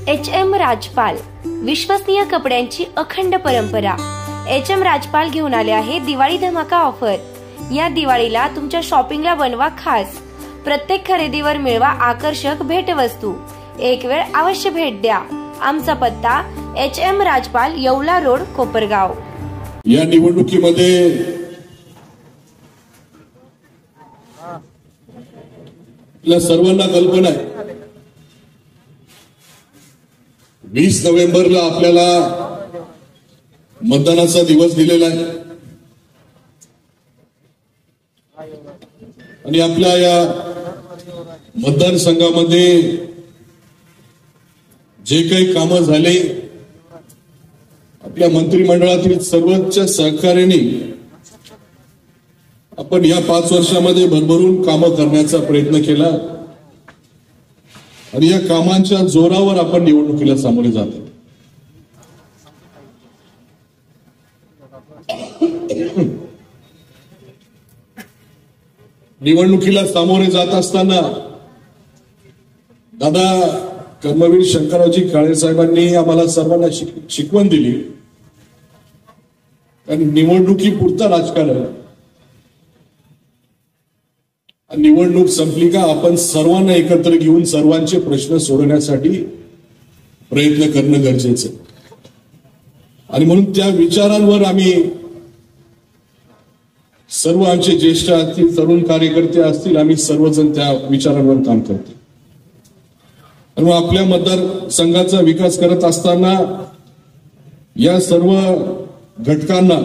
HM राजपाल, विश्वसनीय कपड्यांची अखंड परंपरा। HM राजपाल घेऊन आले आहे दिवाळी धमाका ऑफर। या दिवाळीला तुमच्या शॉपिंगला बनवा खास। प्रत्येक खरेदीवर मिळवा आकर्षक भेटवस्तू। एक वेळ अवश्य भेट द्या। आमचा पत्ता HM राजपाल, येवला रोड, कोपरगाव। या निवडणुकीमध्ये आपल्या सर्वांना कल्पना आहे 20 नोव्हेंबरला आपल्याला मतदानाचा दिवस दिलेला आहे आणि आपल्या या मतदारसंघामध्ये जे काही कामं झाले आपल्या मंत्रिमंडळातील सर्वोच्च सहकार्याने आपण या 5 वर्षामध्ये भरभरून कामं करण्याचा प्रयत्न केला आणि या कामांच्या जोरावर आपण निवडणुकीला सामोरे जातो। निवडणुकीला सामोरे जात असताना दादा कर्मवीर शंकररावजी काळे साहेबांनी आम्हाला सर्वांना शिकवण दिली आणि निवडणुकीपुरता राजकारण, निवडणूक संपली का आपण सर्वांना एकत्र घेऊन सर्वांचे प्रश्न सोडवण्यासाठी प्रयत्न करणं गरजेचं आणि म्हणून त्या विचारांवर आम्ही सर्व आमचे ज्येष्ठ असतील, तरुण कार्यकर्ते असतील, आम्ही सर्वजण त्या विचारांवर काम करतो आणि आपल्या मतदारसंघाचा विकास करत असताना या सर्व घटकांना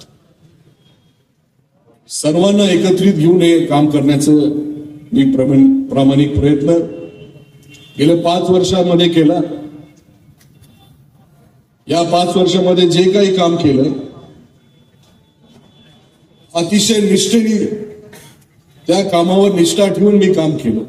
सर्वांना एकत्रित घेऊन हे काम करण्याचं मी प्रामाणिक प्रयत्न गेल्या 5 वर्षांमध्ये केला। या 5 वर्षांमध्ये जे काही काम केलं अतिशय निष्ठेने त्या कामावर निष्ठा ठेवून मी काम केलं।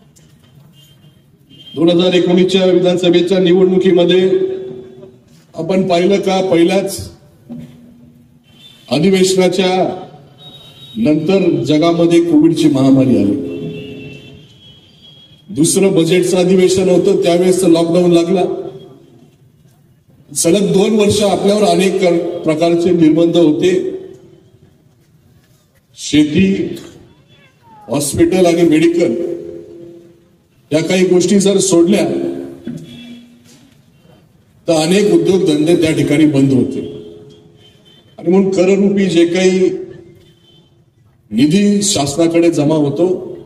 2019च्या विधानसभेच्या निवडणुकीमध्ये आपण पाहिलं का पहिल्याच अधिवेशनाच्या नंतर जगामध्ये कोविडची महामारी आली। दुसरं बजेटचं अधिवेशन होतं त्यावेळेस लॉकडाऊन लागला। सलग 2 वर्ष आपल्यावर अनेक प्रकारचे निर्बंध होते। शेती, हॉस्पिटल आणि मेडिकल या काही गोष्टी जर सोडल्या तर अनेक उद्योगधंदे त्या ठिकाणी बंद होते आणि म्हणून कररूपी जे काही निधी शासनाकडे जमा होतो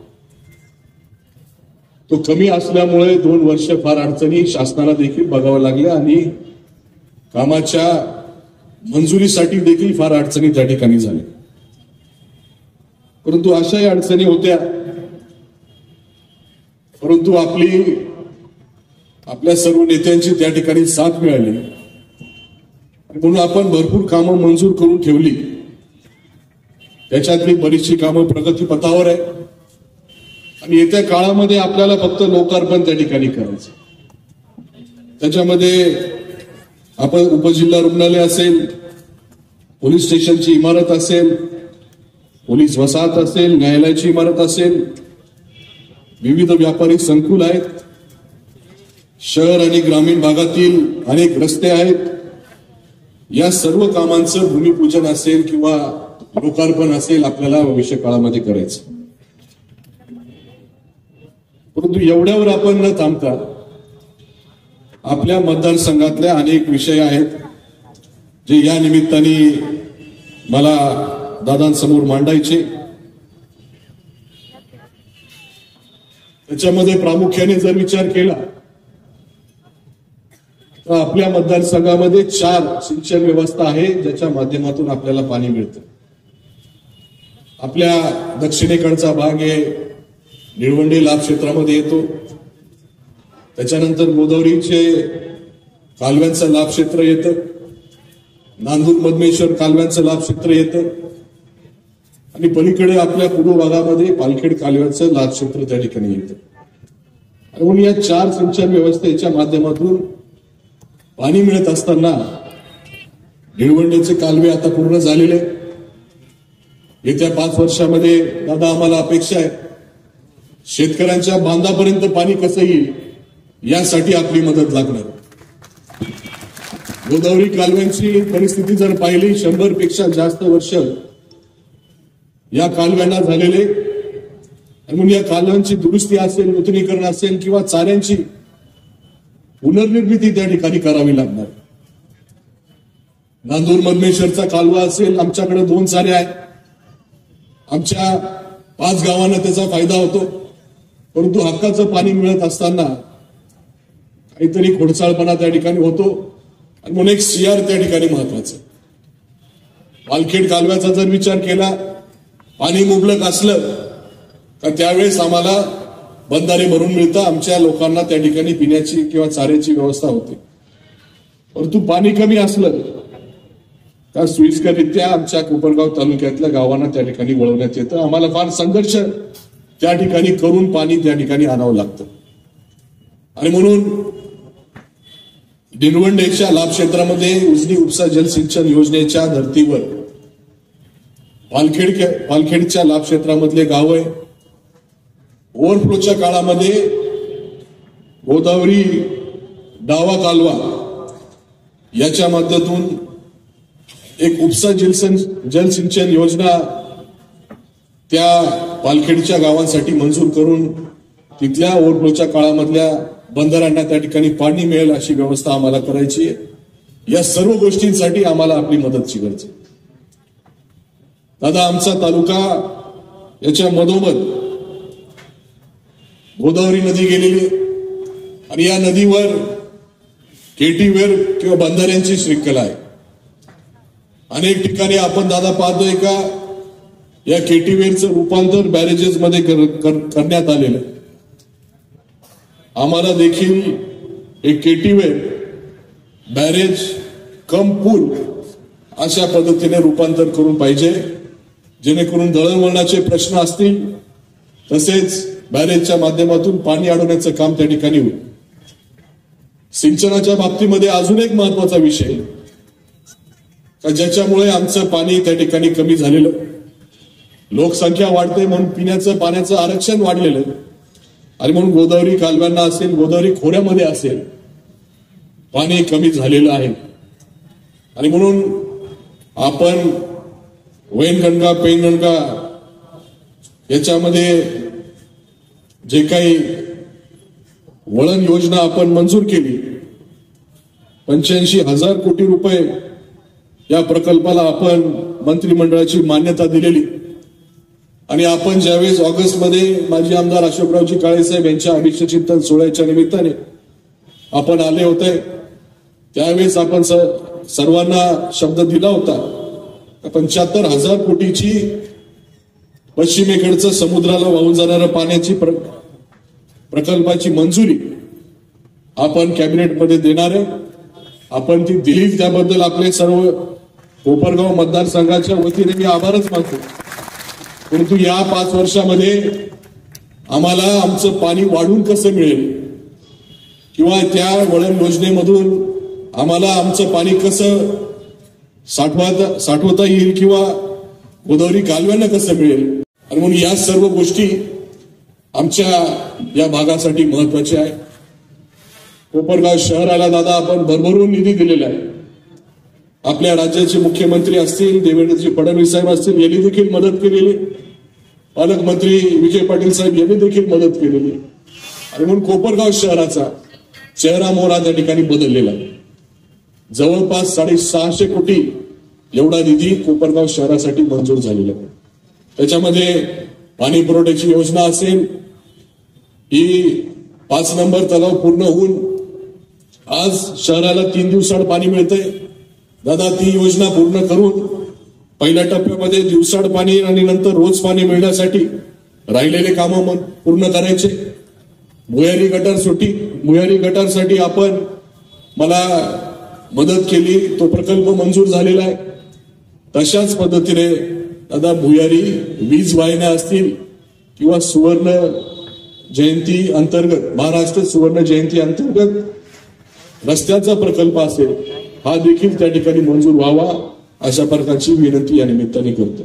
तो कमी असल्यामुळे 2 वर्ष फार अडचणी शासनाला देखील बघावं लागल्या आणि कामाच्या मंजुरीसाठी देखील फार अडचणी त्या ठिकाणी झाल्या। परंतु अशाही अडचणी होत्या, परंतु आपल्या सर्व नेत्यांची त्या ठिकाणी साथ मिळाली म्हणून आपण भरपूर कामं मंजूर करून ठेवली। त्याच्यातली बरीचशी कामं प्रगतीपथावर आहे आणि येत्या काळामध्ये आपल्याला फक्त लोकार्पण त्या ठिकाणी करायचं। त्याच्यामध्ये आपण उपजिल्हा रुग्णालय असेल, पोलीस स्टेशनची इमारत असेल, पोलीस वसाहत असेल, न्यायालयाची इमारत असेल, विविध व्यापारी संकुल आहेत, शहर आणि ग्रामीण भागातील अनेक रस्ते आहेत। या सर्व कामांचं भूमिपूजन असेल किंवा लोकार्पण असेल आपल्याला भविष्य काळामध्ये करायचं। परंतु एवढ्यावर आपण न थांबता आपल्या मतदारसंघातले अनेक विषय आहेत जे या निमित्ताने मला दादांसमोर मांडायचे। त्याच्यामध्ये प्रामुख्याने जर विचार केला तर आपल्या मतदारसंघामध्ये 4 सिंचन व्यवस्था आहे ज्याच्या माध्यमातून आपल्याला पाणी मिळतं। आपल्या दक्षिणेकडचा भाग हे निळवंडे लाभ क्षेत्रामध्ये येतो, त्याच्यानंतर गोदावरीचे कालव्यांचं लाभ क्षेत्र येतं, नांदूर मधमेश्वर कालव्यांचं लाभ क्षेत्र येतं आणि पलीकडे आपल्या पूर्व भागामध्ये पालखेड कालव्याचं लाभ क्षेत्र त्या ठिकाणी येतं। म्हणून या 4 सिंचन व्यवस्थेच्या माध्यमातून पाणी मिळत असताना निळवंडेचे कालवे आता पूर्ण झालेले। येत्या 5 वर्षामध्ये दादा आम्हाला अपेक्षा आहे शेतकऱ्यांच्या बांधापर्यंत पाणी कसं येईल यासाठी आपली मदत लागणार. गोदावरी कालव्यांची परिस्थिती जर पाहिली 100 पेक्षा जास्त वर्ष या कालव्यांना झालेले, म्हणून या कालव्यांची दुरुस्ती असेल, नूतनीकरण असेल किंवा चाऱ्यांची पुनर्निर्मिती त्या ठिकाणी करावी लागणार. नांदूर मधमेश्वरचा कालवा असेल, आमच्याकडे 2 चारे आहेत, आमच्या 5 गावांना त्याचा फायदा होतो, परंतु हक्काचं पाणी मिळत असताना काहीतरी खोडसाळपणा त्या ठिकाणी होतो. आणि म्हणून एक CR त्या ठिकाणी महत्वाचं. पालखेड कालव्याचा जर विचार केला, पाणी मुबलक असलं तर त्यावेळेस आम्हाला बंधारे भरून मिळतं, आमच्या लोकांना त्या ठिकाणी पिण्याची किंवा चाऱ्याची व्यवस्था होते. परंतु पाणी कमी असलं तर सोयीस्कररित्या आमच्या कोपरगाव तालुक्यातल्या गावांना त्या ठिकाणी वळवण्यात येतं. आम्हाला फार संघर्ष त्या ठिकाणी करून पाणी त्या ठिकाणी आणावं लागतं. आणि म्हणून निळवंडेच्या लाभ क्षेत्रामध्ये उजनी उपसा जलसिंचन योजनेच्या धर्तीवर पालखेडच्या लाभ क्षेत्रामधले गाव आहे. ओव्हरफ्लोच्या काळामध्ये गोदावरी डावा कालवा याच्या माध्यमातून एक उपसा जलसिंचन योजना त्या पालखेडच्या गावांसाठी मंजूर करून तिथल्या ओव्हरफ्लोच्या काळामधल्या बंधाऱ्यांना त्या ठिकाणी पाणी मिळेल अशी व्यवस्था आम्हाला करायची आहे. या सर्व गोष्टींसाठी आम्हाला आपली मदतची गरज आहे. दादा, आमचा तालुका याच्या मधोमध गोदावरी नदी गेलेली आणि या नदीवर केटीवेर किंवा बंधाऱ्यांची शृंखला आहे. अनेक ठिकाणी आपण दादा पाहतोय का या केटीवेरचं रूपांतर बॅरेजेस मध्ये करण्यात आलेलं आहे. आम्हाला देखील एक केटीवेर बॅरेज कम पूल अशा पद्धतीने रूपांतर करून पाहिजे, जेणेकरून दळणवळणाचे प्रश्न असतील तसेच बॅरेजच्या माध्यमातून पाणी अडवण्याचं काम त्या ठिकाणी होईल. सिंचनाच्या बाबतीमध्ये अजून एक महत्वाचा विषय का ज्याच्यामुळे आमचं पाणी त्या ठिकाणी कमी झालेलं, लोकसंख्या वाढते म्हणून पिण्याचं पाण्याचं आरक्षण वाढलेलं आणि म्हणून गोदावरी कालव्यांना असेल, गोदावरी खोऱ्यामध्ये असेल, पाणी कमी झालेलं आहे. आणि म्हणून आपण वैनगंगा पैनगंगा याच्यामध्ये जे काही वळण योजना आपण मंजूर केली, 85,000 कोटी रुपये या प्रकल्पाला आपण मंत्रिमंडळाची मान्यता दिलेली. आणि आपण ज्यावेळेस ऑगस्टमध्ये माजी आमदार अशोकरावजी काळेसाहेब यांच्या अभिषेक चिंतन सोहळ्याच्या निमित्ताने आपण आले होते, त्यावेळेस आपण सर्वांना शब्द दिला होता 75,000 कोटीची पश्चिमेकडचं समुद्राला वाहून जाणाऱ्या पाण्याची प्रकल्पाची मंजुरी आपण कॅबिनेटमध्ये देणार आहे. आपण ती दिली, त्याबद्दल आपले सर्व कोपरगाव मतदारसंघाच्या वतीने मी आभारच मानतो. परंतु या 5 वर्षामध्ये आम्हाला आमचं पाणी वाढून कसं मिळेल किंवा त्या वळण योजनेमधून आम्हाला आमचं पाणी कसं साठवता येईल किंवा गोदावरी कालव्यांना कसं मिळेल, आणि म्हणून या सर्व गोष्टी आमच्या या भागासाठी महत्वाच्या आहे. कोपरगाव शहराला दादा आपण भरभरून निधी दिलेला आहे. आपल्या राज्याचे मुख्यमंत्री असतील, देवेंद्रजी फडणवीस साहेब असतील, यांनी देखील मदत केलेली, पालकमंत्री विखे पाटील साहेब यांनी देखील मदत केलेली. आणि म्हणून कोपरगाव शहराचा चेहरा मोहरा त्या ठिकाणी बदललेला आहे. जवळपास 650 कोटी एवढा निधी कोपरगाव शहरासाठी मंजूर झालेला आहे. त्याच्यामध्ये पाणी पुरवठ्याची योजना असेल, ही 5 नंबर तलाव पूर्ण होऊन आज शहराला 3 दिवसाड पाणी मिळतंय. दादा, ती योजना पूर्ण करून पहिल्या टप्प्यामध्ये दिवसाड पाणी आणि नंतर रोज पाणी मिळण्यासाठी राहिलेले कामं पूर्ण करायचे. भुयारी गटारसाठी आपण मला मदत केली, तो प्रकल्प मंजूर झालेला आहे. तशाच पद्धतीने दादा भुयारी वीज वाहिन्या असतील किंवा सुवर्ण जयंती अंतर्गत, महाराष्ट्र सुवर्ण जयंती अंतर्गत रस्त्याचा प्रकल्प असेल, हा देखील त्या ठिकाणी मंजूर व्हावा अशा प्रकारची विनंती या निमित्ताने करतो.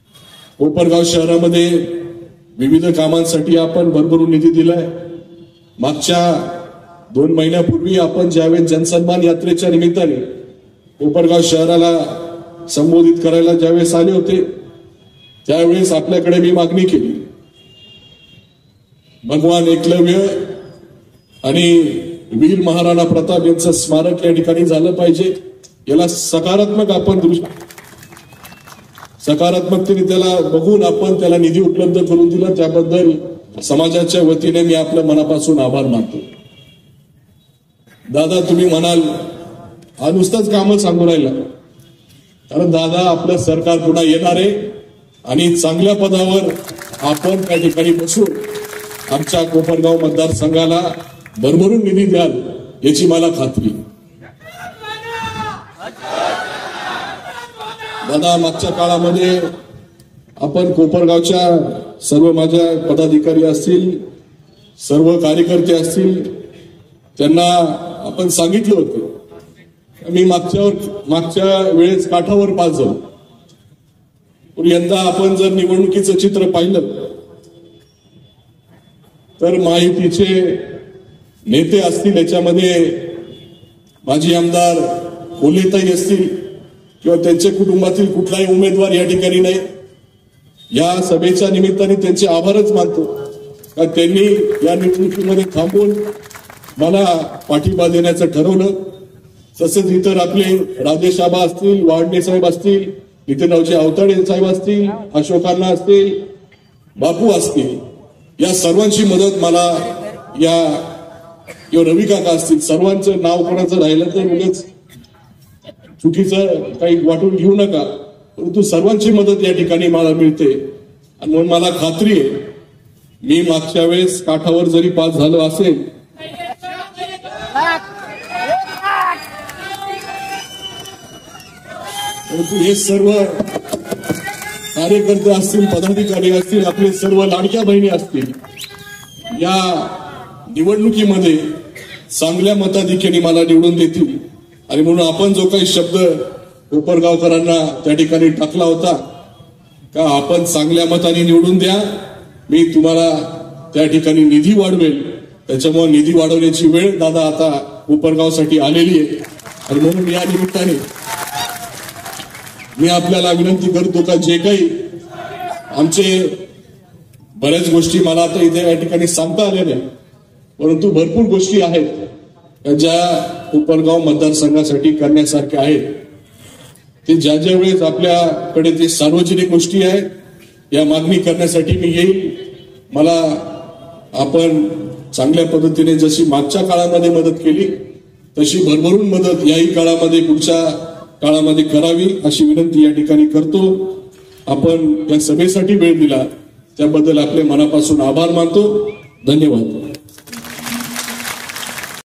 कोपरगाव शहरामध्ये विविध कामांसाठी आपण भरभरून निधी दिलाय. मागच्या 2 महिन्यापूर्वी आपण ज्यावेळेस जनसन्मान यात्रेच्या निमित्ताने कोपरगाव शहराला संबोधित करायला ज्यावेळेस आले होते त्यावेळेस आपल्याकडे मी मागणी केली, भगवान एकलव्य आणि वीर महाराणा प्रताप यांचं स्मारक या ठिकाणी झालं पाहिजे. याला सकारात्मकतेने त्याला बघून आपण त्याला निधी उपलब्ध करून दिला. त्याबद्दल समाजाच्या वतीने मी आपल्या मनापासून आभार मानतो. दादा, तुम्ही म्हणाल हा नुसतंच कामं सांगू राहिला, कारण दादा आपलं सरकार पुन्हा येणार आहे आणि चांगल्या पदावर आपण त्या ठिकाणी बसून आमच्या कोपरगाव मतदारसंघाला भरभरून निधी द्याल याची मला खात्री. दादा, मागच्या काळामध्ये आपण कोपरगावच्या सर्व माझ्या पदाधिकारी असतील, सर्व कार्यकर्ते असतील, त्यांना आपण सांगितलं होतं मी मागच्या वेळेस काठावर पास जाऊ. पण यंदा आपण जर निवडणुकीचं चित्र पाहिलं तर माहितीचे नेते असतील, याच्यामध्ये माजी आमदार कोल्हेताई असतील किंवा त्यांच्या कुटुंबातील कुठलाही उमेदवार या ठिकाणी नाही. या सभेच्या निमित्ताने त्यांचे आभारच मानतो का त्यांनी या निवडणुकीमध्ये थांबून मला पाठिंबा देण्याचं ठरवलं. तसेच इतर आपले राजेश आबा असतील, वाडणे साहेब असतील, नितीनरावजी अवताडे साहेब असतील, अशोकांना असतील, बापू असतील, या सर्वांची मदत मला किंवा रवी काका असतील, सर्वांचं नाव कोणाचं राहिलं तर उगाच चुकीचं काही वाटून घेऊ नका, परंतु सर्वांची मदत या ठिकाणी मला मिळते. आणि म्हणून मला खात्री आहे मी मागच्या वेळेस काठावर जरी पास झालो असेल परंतु हे सर्व कार्यकर्ते असतील, पदाधिकारी असतील, आपले सर्व लाडक्या बहिणी असतील, या निवडणुकीमध्ये चांगल्या मताधिक्याने मला निवडून देतील. आणि म्हणून आपण जो काही शब्द कोपरगावकरांना त्या ठिकाणी टाकला होता का आपण चांगल्या मताने निवडून द्या, मी तुम्हाला त्या ठिकाणी निधी वाढवेल, त्याच्यामुळे निधी वाढवण्याची वेळ दादा आता कोपरगावसाठी आलेली आहे. आणि म्हणून या निमित्ताने मी आपल्याला विनंती करतो का जे काही आमचे बऱ्याच गोष्टी मला आता इथे या ठिकाणी सांगता आल्या नाही, परंतु भरपूर गोष्टी आहेत ज्या कोपरगाव मतदारसंघासाठी करण्यासारख्या आहेत. ते ज्या वेळेस आपल्याकडे ते सार्वजनिक गोष्टी आहेत या मागणी करण्यासाठी मी येईल. मला आपण चांगल्या पद्धतीने जशी मागच्या काळामध्ये मदत केली तशी भरभरून मदत याही काळामध्ये पुढच्या काळामध्ये करावी अशी विनंती या ठिकाणी करतो. आपण या सभेसाठी वेळ दिला त्याबद्दल आपले मनापासून आभार मानतो. धन्यवाद.